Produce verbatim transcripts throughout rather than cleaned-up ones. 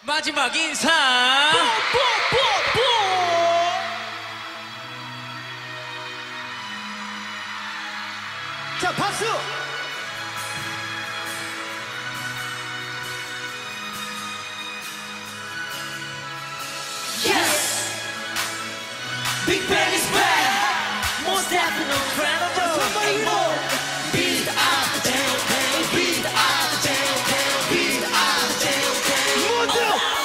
마지막 인사. 자, 박수! Yes! Big Bang is back! Most definitely incredible! Ain't more! Beat the out the damn thing! Beat the out the damn thing! Beat the out the damn thing! 모두!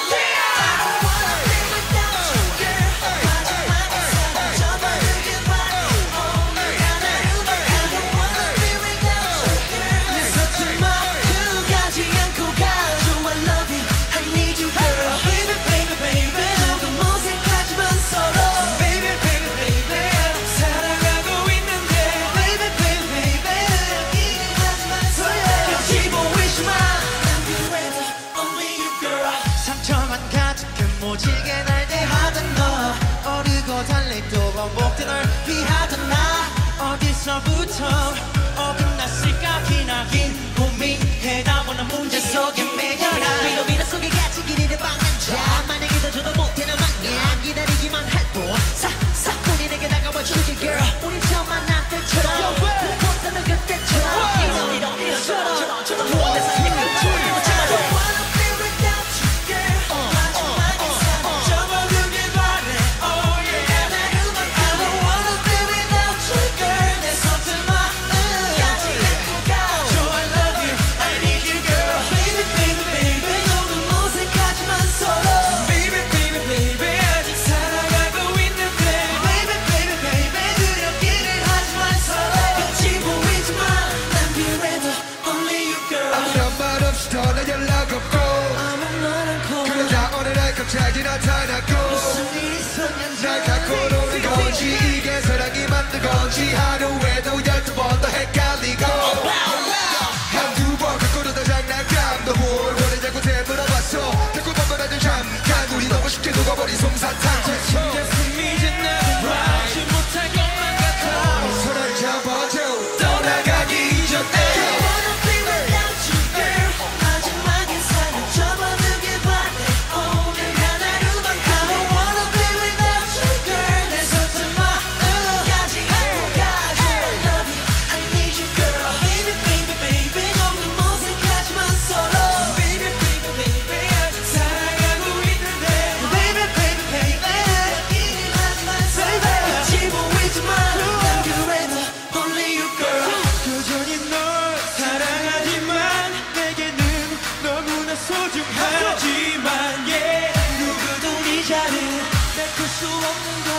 모지게 날 대하던 너 어르고 달래도 반복된 널 피하던 나 어디서부터 어긋났을까 기나긴 고민해다보는 문제 속에 매여라 위로 위로 속에 갇힌 길이를 막는 자 만약에 더 줘도 못해 나 막냐 기다리기만 할뿐 사사뿐이 내게 다가와 주길 girl 우리 처음 만날 때처럼 못하는 그때처럼 이런 이런 이런처럼 저런 무엇에서 더 연락 없고 그러다 어느 날 갑자기 나타났고 날 갖고 노는 건지 이게 사랑이 맞는 건지 하루에도 열두 번 더 헷갈리고 한두 번 갖고는 더 장난감 너 뭘 원하냐고 되물어봤어 자꾸 번번하던 잠깐 우리 너무 쉽게 녹아버린 솜사탕 진짜 숨이 이제 나를 알지 못할 것만 같아 손을 잡아줘 떠나가기 전에 소중하지만 yeah 누구도 네 자를 뺏을 수 없는